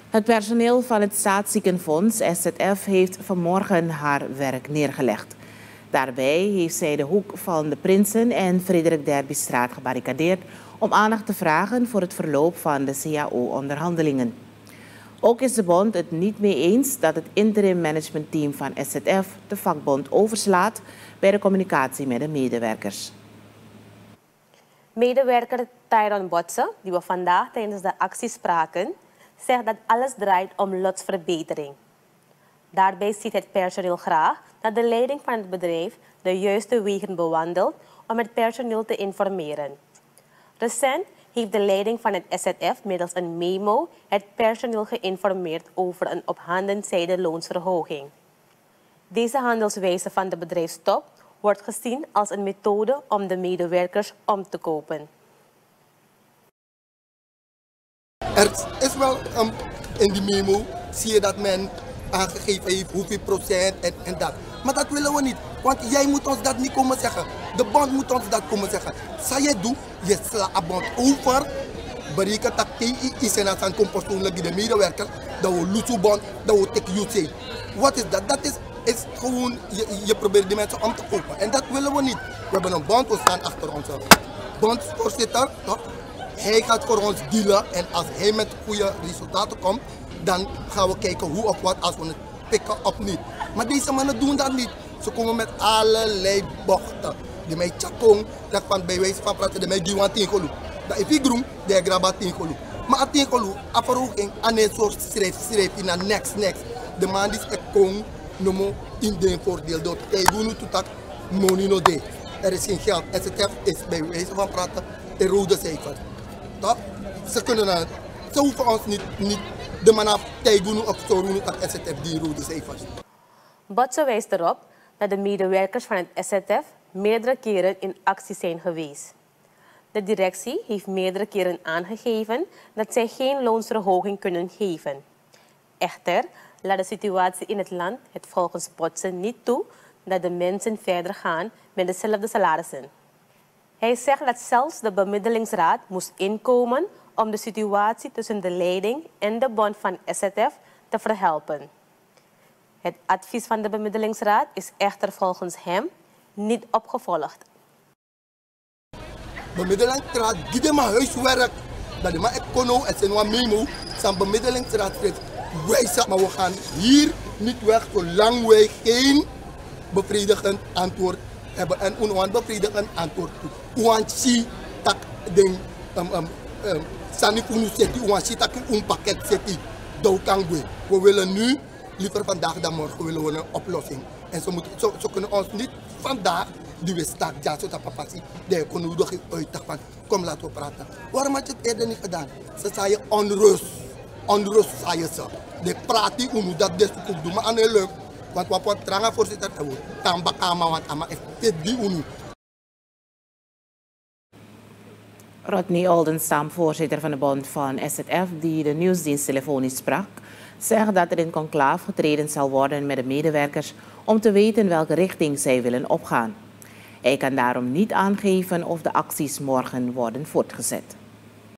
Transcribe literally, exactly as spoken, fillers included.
Het personeel van het Staatsziekenfonds S Z F heeft vanmorgen haar werk neergelegd. Daarbij heeft zij de hoek van de Prinsen en Frederik Derbystraat gebarricadeerd om aandacht te vragen voor het verloop van de C A O-onderhandelingen. Ook is de bond het niet mee eens dat het interim managementteam van S Z F de vakbond overslaat bij de communicatie met de medewerkers. Medewerker Tyron Botse, die we vandaag tijdens de actie spraken, zegt dat alles draait om lotsverbetering. Daarbij ziet het personeel graag dat de leiding van het bedrijf de juiste wegen bewandelt om het personeel te informeren. Recent heeft de leiding van het S Z F middels een memo het personeel geïnformeerd over een op handen zijde loonsverhoging. Deze handelswijze van de bedrijfstop wordt gezien als een methode om de medewerkers om te kopen. Er is wel um, in die memo, zie je dat men aangegeven heeft hoeveel procent en, en dat. Maar dat willen we niet, want jij moet ons dat niet komen zeggen. De bond moet ons dat komen zeggen. Zou je doen, je slaat de bond over, berekent dat T I is en aan komt persoonlijk de medewerker, dat we loeso bond, dat we take you say. Wat is dat? Dat is, is gewoon, je, je probeert die mensen om te kopen. En dat willen we niet. We hebben een bond, we staan achter onze bondvoorzitter, toch? Hij gaat voor ons dealen en als hij met goede resultaten komt, dan gaan we kijken hoe of wat als we het pikken of niet. Maar deze mannen doen dat niet. Ze komen met allerlei bochten. Die mij chakong, dat van bij wijze van praten, die mij diwan tingolu. Dat is groen, die graba tingolu. Maar a tingolu, a verhoging, aan een soort schrijf, schrijf in een next, next. De man die is kong, nomo in de voordeel. Dat hij doet nu dat money no day. Er is geen geld. S Z F is bij wijze van praten de rode cijfer. Toch? Ze kunnen het. Ze hoeven ons niet, niet de man af Taigunu of Sorunu dat S Z F die rode cijfers. Botse wijst erop dat de medewerkers van het S Z F meerdere keren in actie zijn geweest. De directie heeft meerdere keren aangegeven dat zij geen loonsverhoging kunnen geven. Echter laat de situatie in het land het volgens Botse niet toe dat de mensen verder gaan met dezelfde salarissen. Hij zegt dat zelfs de bemiddelingsraad moest inkomen om de situatie tussen de leiding en de bond van S Z F te verhelpen. Het advies van de bemiddelingsraad is echter volgens hem niet opgevolgd. Bemiddelingsraad, die de maar huiswerk, dat de maar econo en zijn wat memo, zijn bemiddelingsraad zegt, wijs maar we gaan hier niet weg zolang wij geen bevredigend antwoord hebben en een bevredigend antwoord toe. Want zie dat ding, um, um, um, sanifunu zeti, want zie dat een pakket zeti, dat kan we. We willen nu, liever vandaag dan morgen, willen we een oplossing. En ze, moeten, ze, ze kunnen ons niet vandaag, die we staan, ja, zo dat papa zie, die kunnen we nog uit van, kom laten we praten. Waarom had je het eerder niet gedaan? Ze zeiden onrust, onrust zeiden ze. De praat die unu, dat des ook doen, maar aan heel leuk. Want wat wat tranga voorzitter en we tamba kama want ama is die unu. Rodney Oldenstam, voorzitter van de bond van S Z F, die de nieuwsdienst telefonisch sprak, zegt dat er in conclaaf getreden zal worden met de medewerkers om te weten welke richting zij willen opgaan. Hij kan daarom niet aangeven of de acties morgen worden voortgezet.